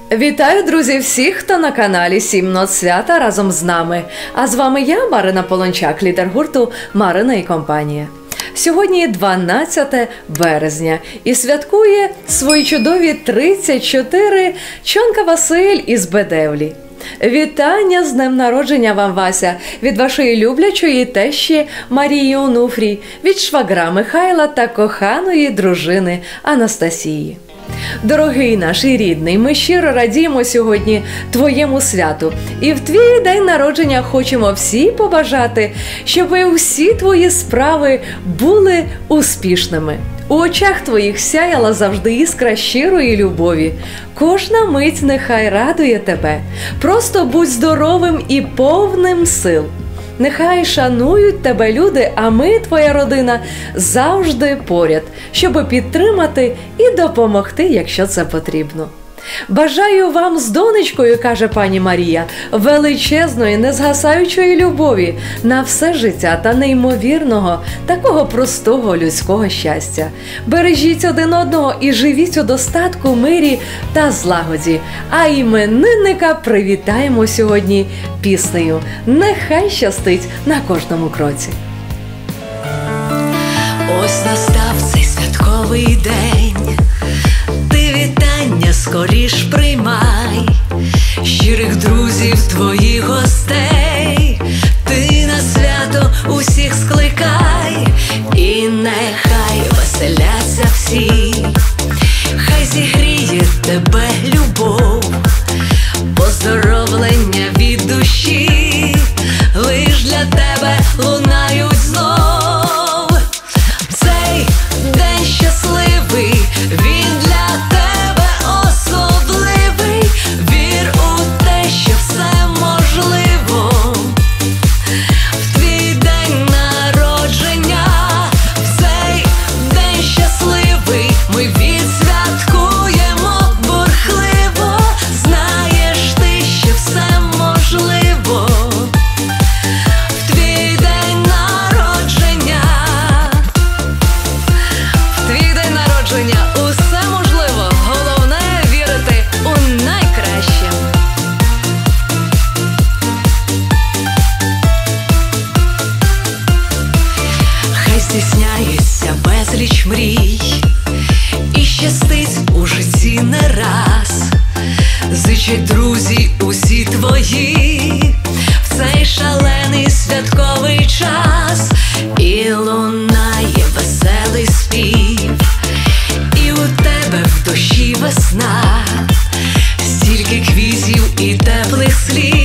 Вітаю, друзі, всіх, хто на каналі 7 нот свята разом з нами. А з вами я, Марина Полончак, лідер гурту «Марина і компанія». Сьогодні 12 березня і святкує свої чудові 34 Чонка Василь із Бедевлі. Вітання з днем народження вам, Вася, від вашої люблячої тещі Марії Онуфрій, від швагра Михайла та коханої дружини Анастасії. Дорогий наш і рідний, ми щиро радіємо сьогодні твоєму святу. І в твій день народження хочемо всі побажати, щоб усі твої справи були успішними. У очах твоїх сяяла завжди іскра щирої любові. Кожна мить нехай радує тебе. Просто будь здоровим і повним сил. Нехай шанують тебе люди, а ми, твоя родина, завжди поряд, щоб підтримати і допомогти, якщо це потрібно. Бажаю вам з донечкою, каже пані Марія, величезної, незгасаючої любові на все життя та неймовірного, такого простого людського щастя. Бережіть один одного і живіть у достатку, мирі та злагоді. А іменинника привітаємо сьогодні піснею «Нехай щастить на кожному кроці». Ось настав цей святковий день, ти вітання скоріш приймай, щирих друзів, твоїх гостей, ти на свято усіх скликай, і нехай веселяться всі, хай зігріє тебе любов, поздоровлення від душі, лиш для тебе лунають знов. Цей день щасливий, він для тебе особливий, вір у те, що все можливо. В твій день народження, в цей день щасливий, ми відсвяткуємо бурхливо, знаєш ти, що все можливо. В твій день народження, в твій день народження усе можливо, головне вірити у найкраще. Хай здійсняється безліч мрій і щастить у житті не раз, зичать друзі усі твої в цей шалений святковий час, і лунає веселий спів, і у тебе в душі весна, стільки квітів і теплих слів.